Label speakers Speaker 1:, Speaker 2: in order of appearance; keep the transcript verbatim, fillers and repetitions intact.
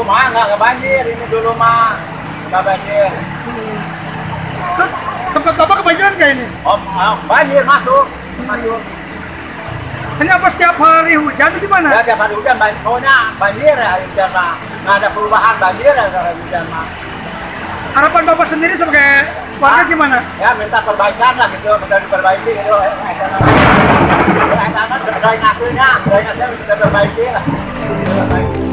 Speaker 1: mah nggak nggak banjir, ini dulu mah nggak banjir.
Speaker 2: Hmm. Terus tempat bapak kebanjiran kayak ini?
Speaker 1: Oh, oh, banjir masuk, masuk.
Speaker 2: Hanya apa setiap hari hujan itu gimana?
Speaker 1: Ya tiap hari hujan banjir, pokoknya banjir ya hari hujan mah. Nggak ada perubahan banjir ya hari hujan mah.
Speaker 2: Harapan bapak sendiri sebagai warga
Speaker 1: Ah,
Speaker 2: gimana?
Speaker 1: Ya minta perbaikan lah gitu, minta diperbaiki gitu. Drainasenya, drainasenya bisa diperbaiki lah. Diperbaiki.